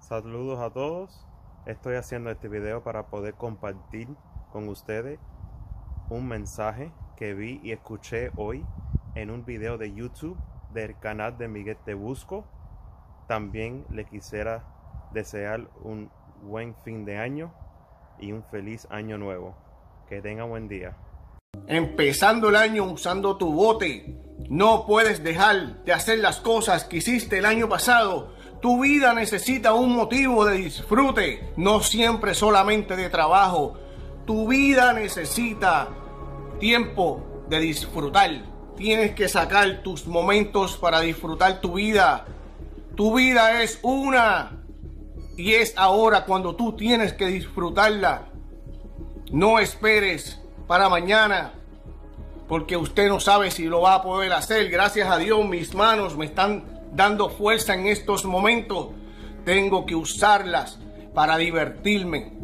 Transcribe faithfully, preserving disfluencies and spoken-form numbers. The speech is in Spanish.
Saludos a todos. Estoy haciendo este video para poder compartir con ustedes un mensaje que vi y escuché hoy en un video de YouTube del canal de Miguel Te Busco. También le quisiera desear un buen fin de año y un feliz año nuevo. Que tenga buen día. Empezando el año usando tu bote. No puedes dejar de hacer las cosas que hiciste el año pasado. Tu vida necesita un motivo de disfrute, no siempre solamente de trabajo. Tu vida necesita tiempo de disfrutar. Tienes que sacar tus momentos para disfrutar tu vida. Tu vida es una y es ahora cuando tú tienes que disfrutarla. No esperes para mañana, porque usted no sabe si lo va a poder hacer. Gracias a Dios, mis manos me están dando fuerza en estos momentos. Tengo que usarlas para divertirme.